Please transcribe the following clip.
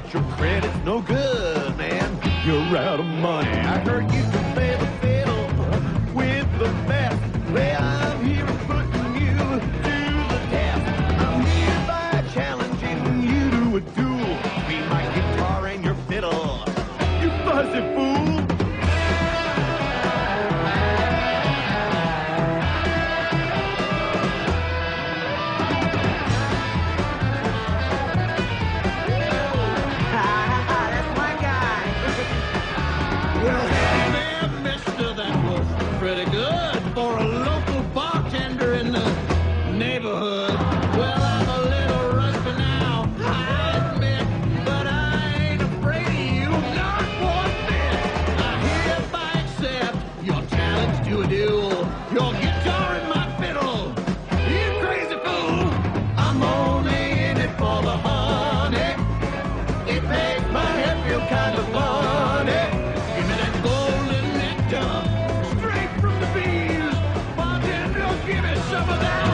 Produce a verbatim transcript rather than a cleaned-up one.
but your credit's no good, man. You're out of money. I heard you can play the fiddle with the best. Well, I'm here putting you to the test. I'm hereby challenging you to a duel. Be my guitar and your fiddle, you fuzzy fool. Pretty good for a local bartender in the neighborhood. Well, I'm a little rusty now, I admit, but I ain't afraid of you, not one bit. I hereby accept your challenge to a duel. Your guitar and my fiddle, you crazy fool. I'm only in it for the honey. It makes my head feel kind of funny. Give me that golden nectar. Give me some of that.